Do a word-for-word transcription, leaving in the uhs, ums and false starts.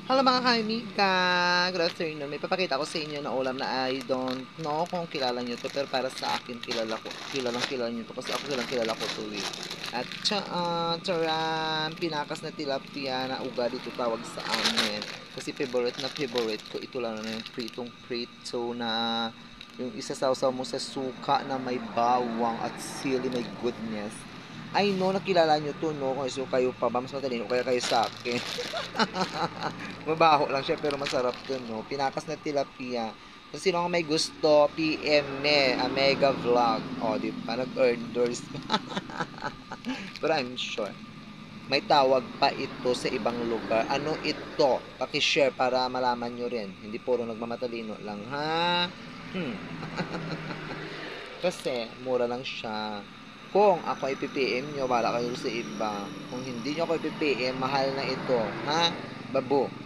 Hello mga kaibiga! Good afternoon. May papakita ko sa inyo na ulam na I don't know kung kilala nyo to, pero para sa akin kilala ko, kilalang kilala nyo to kasi ako kilalang kilala ko to eh. At tsaan, tsaran, pinakas na tilapia na uga dito tawag sa amin. Kasi favorite na favorite ko, ito lang na yung pritong prito na yung isasawsaw mo sa suka na may bawang at sili, my goodness. I know nakilala nyo to, no? Kung so kayo pa ba, mas matalino kaya kayo sa akin. Mabaho lang siya pero masarap dun, no? Pinakas na tilapia. Kung sino ang may gusto, P M me, a mega vlog. O, di ba? Nag-orders. Pero I'm sure. May tawag pa ito sa ibang lugar. Ano ito? Paki-share para malaman nyo rin. Hindi puro nagmamatalino lang, ha? Hmm. Kasi, mura lang siya. Kung ako i-P M nyo, bala kayo sa iba. Kung hindi nyo ako i-P M, mahal na ito. Ha? Babo.